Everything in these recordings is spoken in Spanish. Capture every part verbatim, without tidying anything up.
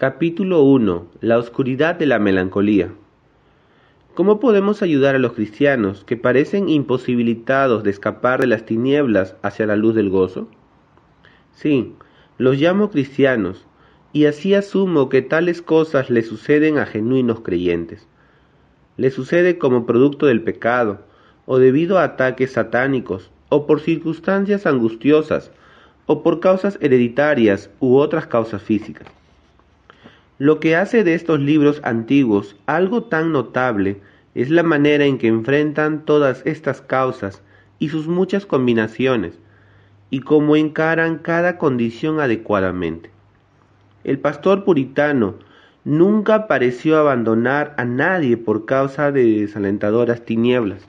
Capítulo uno. La oscuridad de la melancolía. ¿Cómo podemos ayudar a los cristianos que parecen imposibilitados de escapar de las tinieblas hacia la luz del gozo? Sí, los llamo cristianos, y así asumo que tales cosas le suceden a genuinos creyentes. Les sucede como producto del pecado, o debido a ataques satánicos, o por circunstancias angustiosas, o por causas hereditarias u otras causas físicas. Lo que hace de estos libros antiguos algo tan notable es la manera en que enfrentan todas estas causas y sus muchas combinaciones, y cómo encaran cada condición adecuadamente. El pastor puritano nunca pareció abandonar a nadie por causa de desalentadoras tinieblas.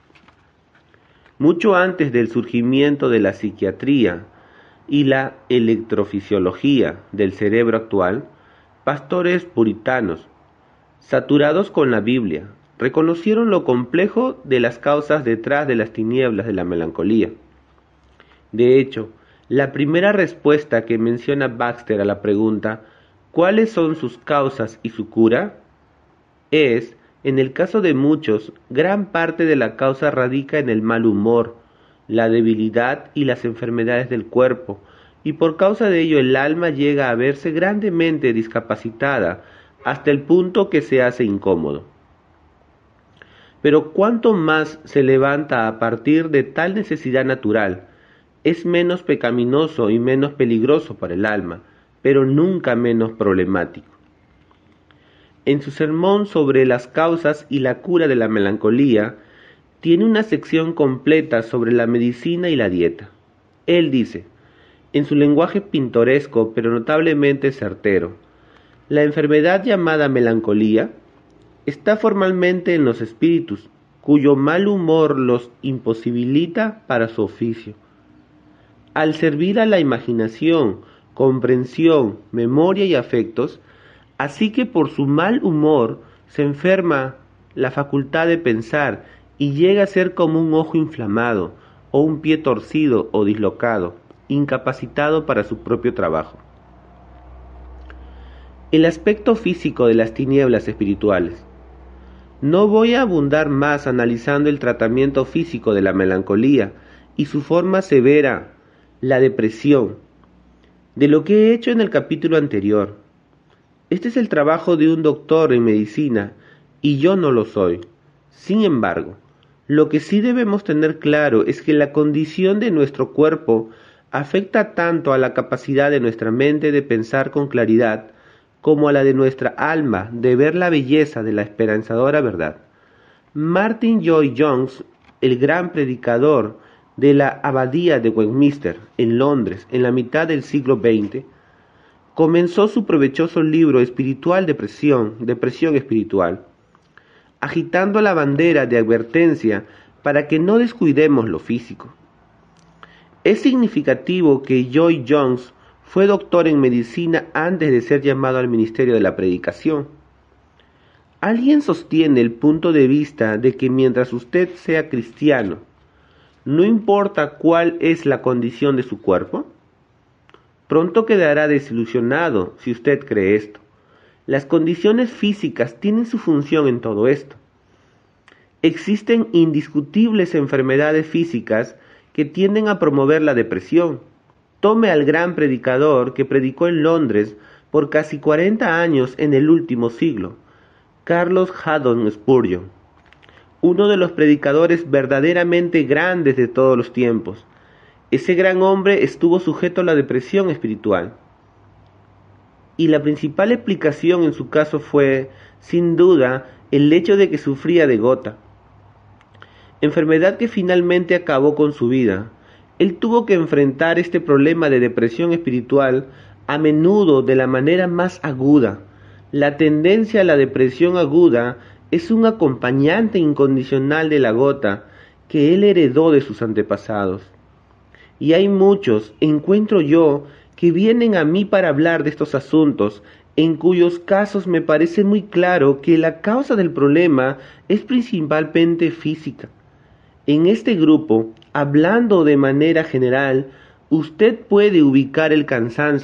Mucho antes del surgimiento de la psiquiatría y la electrofisiología del cerebro actual, pastores puritanos, saturados con la Biblia, reconocieron lo complejo de las causas detrás de las tinieblas de la melancolía. De hecho, la primera respuesta que menciona Baxter a la pregunta ¿cuáles son sus causas y su cura? Es, en el caso de muchos, gran parte de la causa radica en el mal humor, la debilidad y las enfermedades del cuerpo, y por causa de ello el alma llega a verse grandemente discapacitada hasta el punto que se hace incómodo. Pero cuanto más se levanta a partir de tal necesidad natural, es menos pecaminoso y menos peligroso para el alma, pero nunca menos problemático. En su sermón sobre las causas y la cura de la melancolía, tiene una sección completa sobre la medicina y la dieta. Él dice, en su lenguaje pintoresco pero notablemente certero, la enfermedad llamada melancolía está formalmente en los espíritus, cuyo mal humor los imposibilita para su oficio. Al servir a la imaginación, comprensión, memoria y afectos, así que por su mal humor se enferma la facultad de pensar y llega a ser como un ojo inflamado, o un pie torcido o dislocado, incapacitado para su propio trabajo. El aspecto físico de las tinieblas espirituales. No voy a abundar más analizando el tratamiento físico de la melancolía y su forma severa, la depresión, de lo que he hecho en el capítulo anterior. Este es el trabajo de un doctor en medicina y yo no lo soy. Sin embargo, lo que sí debemos tener claro es que la condición de nuestro cuerpo afecta tanto a la capacidad de nuestra mente de pensar con claridad como a la de nuestra alma de ver la belleza de la esperanzadora verdad. Martin Lloyd-Jones, el gran predicador de la abadía de Westminster, en Londres, en la mitad del siglo veinte, comenzó su provechoso libro espiritual Depresión, Depresión Espiritual, agitando la bandera de advertencia para que no descuidemos lo físico. Es significativo que Lloyd-Jones fue doctor en medicina antes de ser llamado al ministerio de la predicación. ¿Alguien sostiene el punto de vista de que mientras usted sea cristiano, no importa cuál es la condición de su cuerpo? Pronto quedará desilusionado si usted cree esto. Las condiciones físicas tienen su función en todo esto. Existen indiscutibles enfermedades físicas que tienden a promover la depresión. Tome al gran predicador que predicó en Londres por casi cuarenta años en el último siglo, Carlos Haddon Spurgeon, uno de los predicadores verdaderamente grandes de todos los tiempos. Ese gran hombre estuvo sujeto a la depresión espiritual. Y la principal explicación en su caso fue, sin duda, el hecho de que sufría de gota, enfermedad que finalmente acabó con su vida. Él tuvo que enfrentar este problema de depresión espiritual a menudo de la manera más aguda. La tendencia a la depresión aguda es un acompañante incondicional de la gota que él heredó de sus antepasados. Y hay muchos, encuentro yo, que vienen a mí para hablar de estos asuntos, en cuyos casos me parece muy claro que la causa del problema es principalmente física. En este grupo, hablando de manera general, usted puede ubicar el cansancio,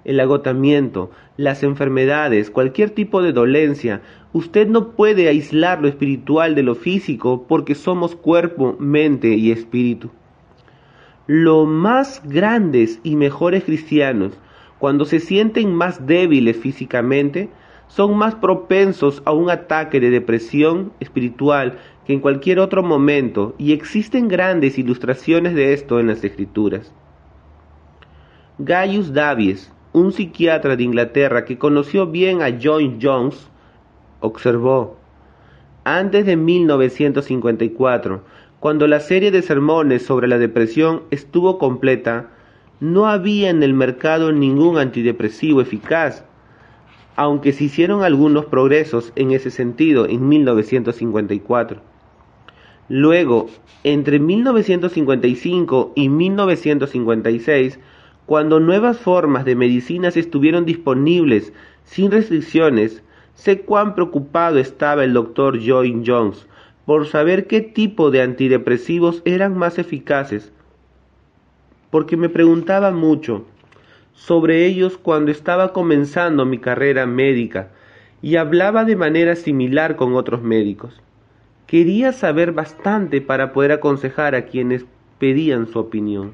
el agotamiento, las enfermedades, cualquier tipo de dolencia. Usted no puede aislar lo espiritual de lo físico porque somos cuerpo, mente y espíritu. Los más grandes y mejores cristianos, cuando se sienten más débiles físicamente, son más propensos a un ataque de depresión espiritual que en cualquier otro momento, y existen grandes ilustraciones de esto en las Escrituras. Gaius Davies, un psiquiatra de Inglaterra que conoció bien a Lloyd Jones, observó: antes de mil novecientos cincuenta y cuatro, cuando la serie de sermones sobre la depresión estuvo completa, no había en el mercado ningún antidepresivo eficaz, aunque se hicieron algunos progresos en ese sentido en mil novecientos cincuenta y cuatro. Luego, entre mil novecientos cincuenta y cinco y mil novecientos cincuenta y seis, cuando nuevas formas de medicinas estuvieron disponibles sin restricciones, sé cuán preocupado estaba el doctor Lloyd Jones por saber qué tipo de antidepresivos eran más eficaces, porque me preguntaba mucho sobre ellos cuando estaba comenzando mi carrera médica y hablaba de manera similar con otros médicos. Quería saber bastante para poder aconsejar a quienes pedían su opinión.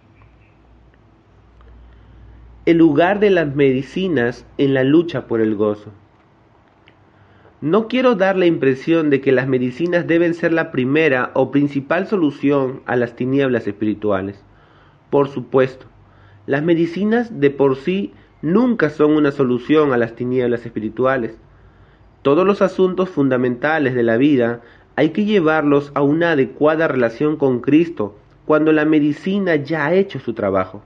El lugar de las medicinas en la lucha por el gozo. No quiero dar la impresión de que las medicinas deben ser la primera o principal solución a las tinieblas espirituales. Por supuesto, las medicinas de por sí nunca son una solución a las tinieblas espirituales. Todos los asuntos fundamentales de la vida hay que llevarlos a una adecuada relación con Cristo cuando la medicina ya ha hecho su trabajo.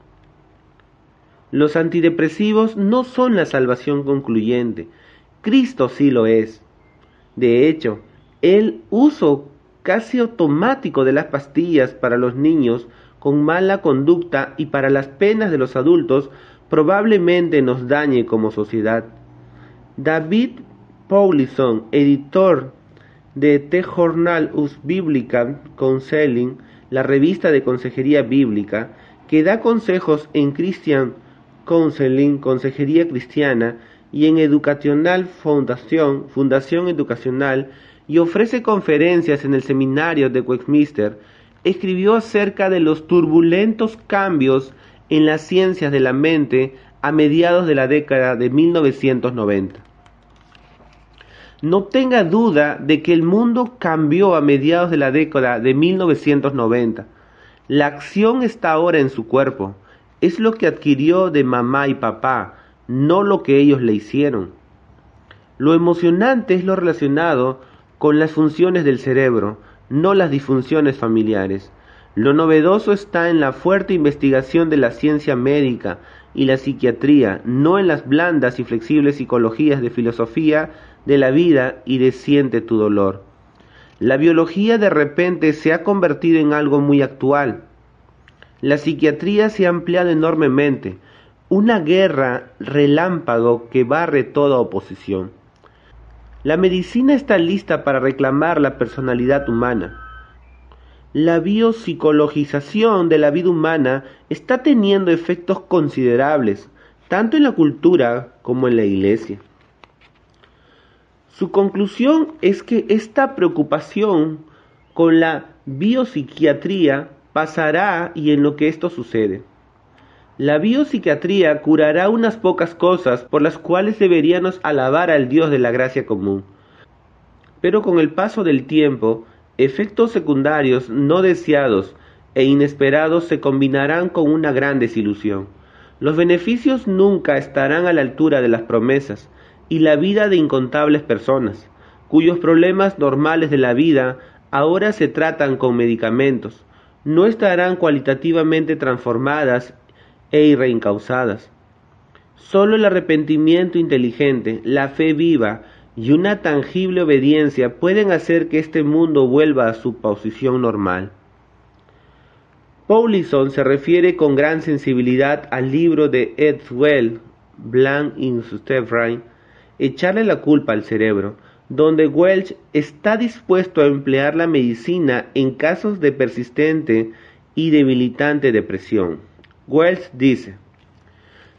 Los antidepresivos no son la salvación concluyente. Cristo sí lo es. De hecho, el uso casi automático de las pastillas para los niños con mala conducta y para las penas de los adultos probablemente nos dañe como sociedad. David Powlison, editor de The Journal of Biblical Counseling, la revista de consejería bíblica, que da consejos en Christian Counseling, consejería cristiana, y en Educational Foundation, Fundación Educacional, y ofrece conferencias en el seminario de Westminster, escribió acerca de los turbulentos cambios en las ciencias de la mente a mediados de la década de mil novecientos noventa. No tenga duda de que el mundo cambió a mediados de la década de mil novecientos noventa. La acción está ahora en su cuerpo. Es lo que adquirió de mamá y papá, no lo que ellos le hicieron. Lo emocionante es lo relacionado con las funciones del cerebro, no las disfunciones familiares. Lo novedoso está en la fuerte investigación de la ciencia médica y la psiquiatría, no en las blandas y flexibles psicologías de filosofía de la vida y de siente tu dolor. La biología de repente se ha convertido en algo muy actual. La psiquiatría se ha ampliado enormemente, una guerra relámpago que barre toda oposición. La medicina está lista para reclamar la personalidad humana. La biopsicologización de la vida humana está teniendo efectos considerables, tanto en la cultura como en la iglesia. Su conclusión es que esta preocupación con la biopsiquiatría pasará y en lo que esto sucede. La biopsiquiatría curará unas pocas cosas por las cuales deberíamos alabar al Dios de la gracia común. Pero con el paso del tiempo, efectos secundarios no deseados e inesperados se combinarán con una gran desilusión. Los beneficios nunca estarán a la altura de las promesas y la vida de incontables personas, cuyos problemas normales de la vida ahora se tratan con medicamentos, no estarán cualitativamente transformadas e reencausadas. Solo el arrepentimiento inteligente, la fe viva y una tangible obediencia pueden hacer que este mundo vuelva a su posición normal. Powlison se refiere con gran sensibilidad al libro de Ed Wells, Blame in Suffering, Echarle la culpa al cerebro, donde Welch está dispuesto a emplear la medicina en casos de persistente y debilitante depresión. Welch dice: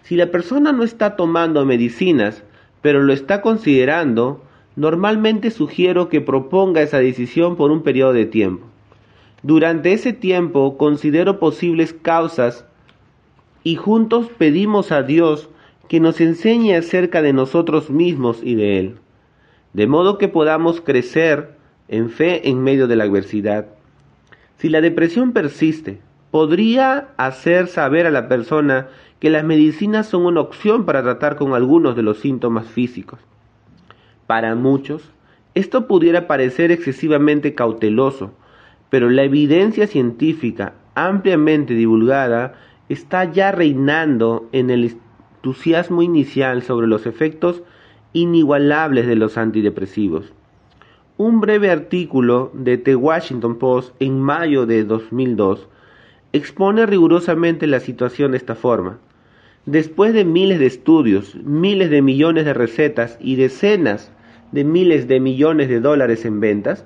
Si la persona no está tomando medicinas, pero lo está considerando, normalmente sugiero que proponga esa decisión por un periodo de tiempo. Durante ese tiempo considero posibles causas y juntos pedimos a Dios que nos enseñe acerca de nosotros mismos y de Él, de modo que podamos crecer en fe en medio de la adversidad. Si la depresión persiste, podría hacer saber a la persona que las medicinas son una opción para tratar con algunos de los síntomas físicos. Para muchos, esto pudiera parecer excesivamente cauteloso, pero la evidencia científica ampliamente divulgada está ya reinando en el entusiasmo inicial sobre los efectos inigualables de los antidepresivos. Un breve artículo de The Washington Post en mayo de dos mil dos expone rigurosamente la situación de esta forma. Después de miles de estudios, miles de millones de recetas y decenas de miles de millones de dólares en ventas,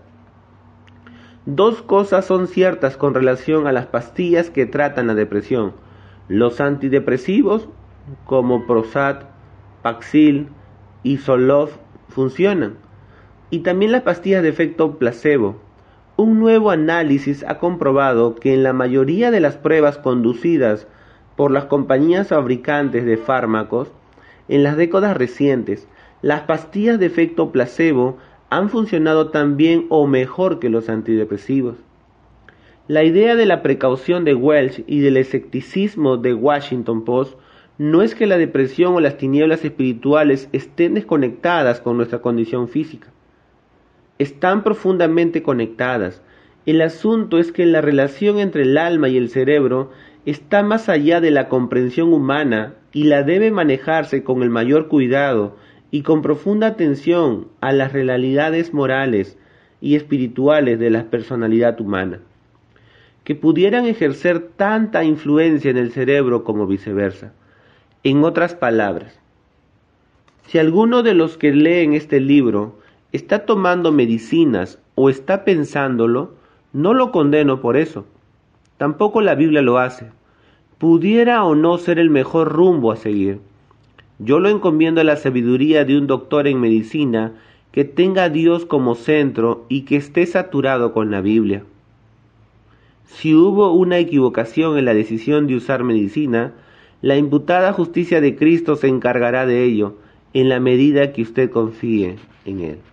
dos cosas son ciertas con relación a las pastillas que tratan la depresión. Los antidepresivos, como Prozac, Paxil y Zoloft, funcionan. Y también las pastillas de efecto placebo. Un nuevo análisis ha comprobado que en la mayoría de las pruebas conducidas por las compañías fabricantes de fármacos, en las décadas recientes, las pastillas de efecto placebo han funcionado tan bien o mejor que los antidepresivos. La idea de la precaución de Welch y del escepticismo de Washington Post no es que la depresión o las tinieblas espirituales estén desconectadas con nuestra condición física. Están profundamente conectadas. El asunto es que la relación entre el alma y el cerebro está más allá de la comprensión humana y la debe manejarse con el mayor cuidado y con profunda atención a las realidades morales y espirituales de la personalidad humana, que pudieran ejercer tanta influencia en el cerebro como viceversa. En otras palabras, si alguno de los que leen este libro está tomando medicinas o está pensándolo, no lo condeno por eso. Tampoco la Biblia lo hace. Pudiera o no ser el mejor rumbo a seguir. Yo lo encomiendo a la sabiduría de un doctor en medicina que tenga a Dios como centro y que esté saturado con la Biblia. Si hubo una equivocación en la decisión de usar medicina, la imputada justicia de Cristo se encargará de ello en la medida que usted confíe en Él.